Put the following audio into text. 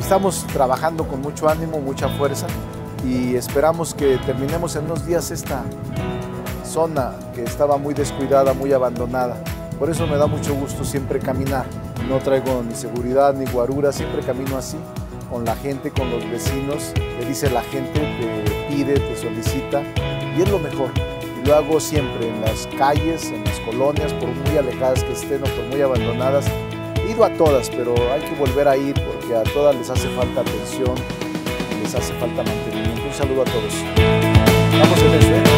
estamos trabajando con mucho ánimo, mucha fuerza y esperamos que terminemos en unos días esta zona que estaba muy descuidada, muy abandonada. Por eso me da mucho gusto siempre caminar. No traigo ni seguridad ni guarura, siempre camino así, con la gente, con los vecinos. Te dice la gente, te pide, te solicita y es lo mejor. Y lo hago siempre en las calles, en las colonias, por muy alejadas que estén o por muy abandonadas. He ido a todas, pero hay que volver a ir porque a todas les hace falta atención, les hace falta mantenimiento. Un saludo a todos. Vamos en eso, ¿eh?